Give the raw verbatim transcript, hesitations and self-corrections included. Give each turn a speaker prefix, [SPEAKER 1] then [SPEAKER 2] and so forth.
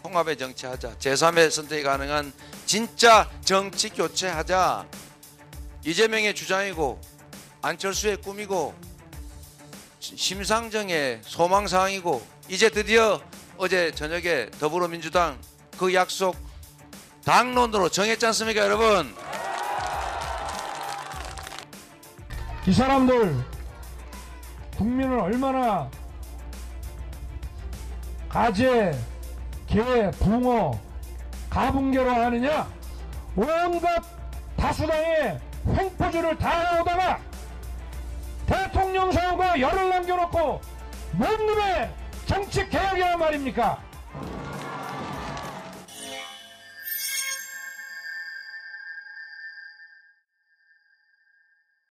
[SPEAKER 1] 통합의 정치하자. 제삼의 선택이 가능한 진짜 정치 교체하자. 이재명의 주장이고 안철수의 꿈이고 심상정의 소망사항이고 이제 드디어 어제 저녁에 더불어민주당 그 약속 당론으로 정했지 않습니까, 여러분?
[SPEAKER 2] 이 사람들 국민을 얼마나 가재, 개, 붕어, 가붕개로 하느냐? 온갖 다수당의 횡포주를 다 해오다가 대통령 선거가 열을 남겨놓고 뭔 놈의 정치 개혁이란 말입니까?